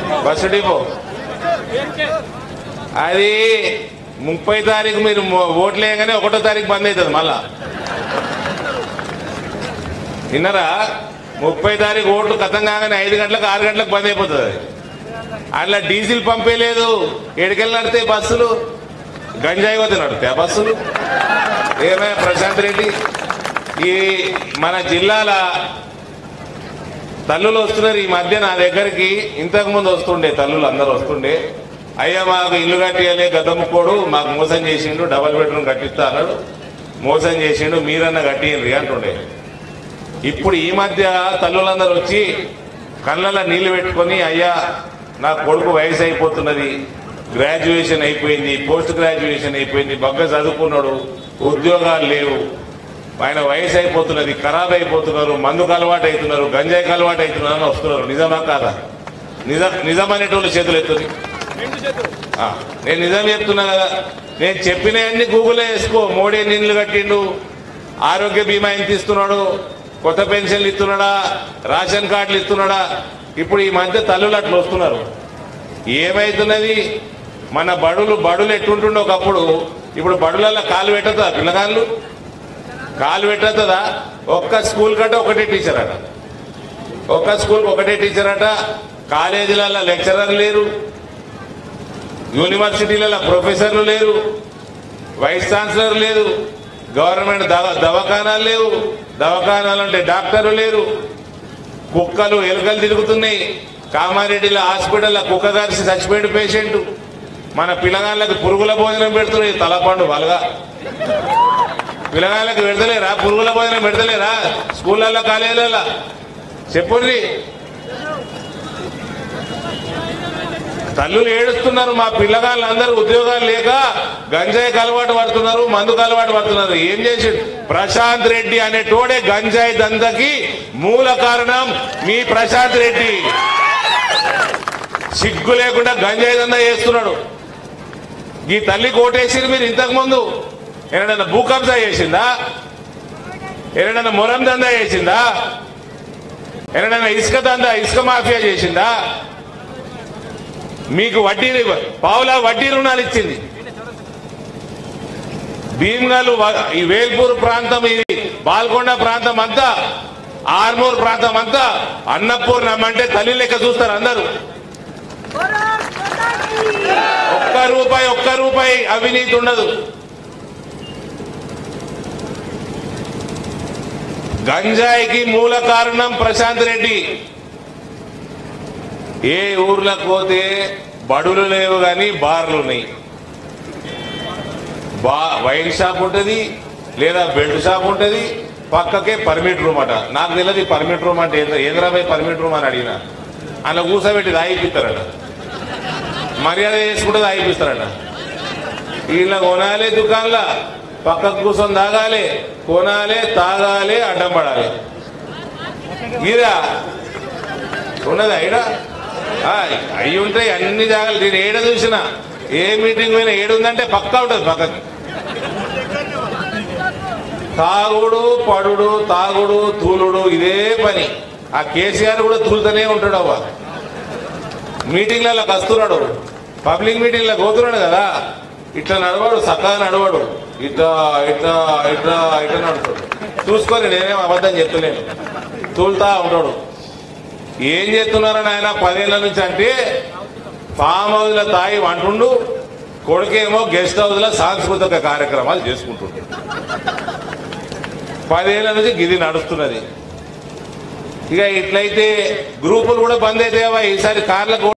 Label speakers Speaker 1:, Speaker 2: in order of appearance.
Speaker 1: Bus depot అది 30 తారీఖు మీరు ఓట్లు వేయగానే 1వ తారీఖు బంద్ అవుతుంది. మళ్ళా విన్నరా? 30 తారీఖు ఓట్లు ఖతం కాగానే 5 గంటలకు 6 గంటలకు బంద్ అయిపోతుంది. అట్లా డీజిల్ పంపే లేదు. ఎడికెళ్ళి నడితే బస్సులు గంజాయి పోతే నడుతాయి బస్సులు. ఏమైనా ప్రశాంత్ రెడ్డి ఈ మన జిల్లాల తల్లులు వస్తున్నారు ఈ మధ్య నా దగ్గరికి. ఇంతకు ముందు వస్తుండే తల్లులు అందరూ వస్తుండే, అయ్యా మాకు ఇల్లు కట్టియాలి, గద్దముక్కోడు మాకు మోసం చేసిండు, డబల్ బెడ్రూమ్ కట్టిస్తా అన్నాడు, మోసం చేసిండు, మీరన్నా కట్టియండి అంటుండే. ఇప్పుడు ఈ మధ్య తల్లులందరూ వచ్చి కళ్ళల్లో నీళ్లు పెట్టుకొని, అయ్యా నా కొడుకు వయసు అయిపోతున్నది, గ్రాడ్యుయేషన్ అయిపోయింది, పోస్ట్ గ్రాడ్యుయేషన్ అయిపోయింది, బగ్గ చదువుకున్నాడు, ఉద్యోగాలు లేవు, ఆయన వయసు అయిపోతున్నది, ఖరాబ్ అయిపోతున్నారు, మందుకు అలవాటు అవుతున్నారు, గంజాయికి అలవాటు అవుతున్నారు అని వస్తున్నారు. నిజమా కాదా? నిజమనేటోళ్ళు చేతులు ఎత్తుంది. నేను నిజం చెప్తున్నా కదా. నేను చెప్పినవన్నీ గూగుల్లో వేసుకో. మోడీ నీళ్లు కట్టిండు, ఆరోగ్య బీమా ఎంత ఇస్తున్నాడు, కొత్త పెన్షన్లు ఇస్తున్నాడా, రేషన్ కార్డులు ఇస్తున్నాడా. ఇప్పుడు ఈ మధ్య తల్లులు అట్లా వస్తున్నారు. ఏమైతున్నది? మన బడులు ఎట్టుంటుండే ఒకప్పుడు, ఇప్పుడు బడులలో కాలు పెట్టదా? పిల్లగాళ్ళు కాలు పెట్టదా? ఒక్క స్కూల్ కంటే ఒకటే టీచర్ అట, ఒక్క స్కూల్కి ఒకటే టీచర్ అట. కాలేజీలలో లెక్చరర్ లేరు, యూనివర్సిటీలలో ప్రొఫెసర్లు లేరు, వైస్ ఛాన్సలర్ లేదు, గవర్నమెంట్ దవాఖానాలు లేవు, దవాఖానాలు అంటే డాక్టర్లు లేరు, కుక్కలు ఎలుకలు తిరుగుతున్నాయి. కామారెడ్డిలో హాస్పిటల్లో కుక్క గారిసి చచ్చిపోయిన పేషెంట్. మన పిల్లగాళ్ళకి పురుగుల భోజనం పెడుతున్నాయి, తలపండు బలగా. పిల్లగాళ్ళకి పెడతలేరా? పురుగుల భోజనం పెడతలేరా స్కూళ్ళల్లో, కాలేజీలలో? చెప్పుర్రి. తల్లులు ఏడుస్తున్నారు, మా పిల్లగాళ్ళందరూ ఉద్యోగాలు లేక గంజాయికి అలవాటు పడుతున్నారు, మందుకు అలవాటు పడుతున్నారు. ఏం చేసి? ప్రశాంత్ రెడ్డి అనేటోడే గంజాయి దందకి మూల కారణం మీ ప్రశాంత్ రెడ్డి. సిగ్గు లేకుండా గంజాయి దందా చేస్తున్నాడు. ఈ తల్లి కోటేసి మీరు ఇంతకు ముందు ఏదైనా భూ కబ్జా చేసిందా? ఏదైనా మొరం దందా చేసిందా? ఏదైనా ఇసుక దందా, ఇసుక మాఫియా చేసిందా? మీకు వడ్డీ పావులా వడ్డీ రుణాలు ఇచ్చింది. భీమ్గల్, ఈ వేల్పూర్ ప్రాంతం, ఇది బాల్కొండ ప్రాంతం అంతా, ఆర్మూర్ ప్రాంతం అంతా అన్నపూర్ణం అంటే తల్లి లెక్క చూస్తారు అందరూ. ఒక్క రూపాయి అవినీతి ఉండదు. గంజాయికి మూల కారణం ప్రశాంత్ రెడ్డి. ఏ ఊర్లకు పోతే బడులు లేవు కానీ బార్లు ఉన్నాయి. వైన్ షాప్ ఉంటుంది, లేదా బెల్ట్ షాప్ ఉంటుంది, పక్కకే పర్మిట్ రూమ్ అట. నాకు తెలియదు పర్మిట్ రూమ్ అంటే ఏంద్రాబాయ్ పర్మిట్ రూమ్ అని అడిగిన. అలా కూర్చోబెట్టి దాయిపిస్తారట, మర్యాద చేసుకుంటే దాయిపిస్తారట. వీళ్ళ కొనాలి దుకాణంలో, పక్కకు కూర్చొని తాగాలి, కొనాలి, తాగాలి, అడ్డం పడాలి. ఇదా ఉన్నది అయిడ అయి ఉంటాయి అన్ని జాగాలు. నేను ఏడ చూసినా, ఏ మీటింగ్ పోయినా ఏడుందంటే పక్కా ఉంటుంది పక్కకి. తాగుడు, పడుడు, తాగుడు, తూలుడు, ఇదే పని. ఆ కేసీఆర్ కూడా తూలుతూనే ఉంటాడు. అవ్వ మీటింగ్లలో వస్తున్నాడు, పబ్లిక్ మీటింగ్లో పోతున్నాడు కదా, ఇట్లా నడవాడు, చక్కగా నడవాడు, ఇట్లా ఇట్లా ఇట్లా ఇట్లా నడుస్తాడు. చూసుకొని నేనేం అబద్ధం చెప్తలేను, తూలుతా ఉంటాడు. ఏం చేస్తున్నారని ఆయన 10 ఏళ్ల నుంచి అంటే, ఫామ్ హౌస్లో తాగి వంటుండు, కొడుకేమో గెస్ట్ హౌస్లో సాంస్కృతిక కార్యక్రమాలు చేసుకుంటుండు. 10 ఏళ్ల నుంచి గిది నడుస్తున్నది. ఇక ఇట్లయితే గ్రూపులు కూడా బంద్ అయితే ఈసారి కార్లకు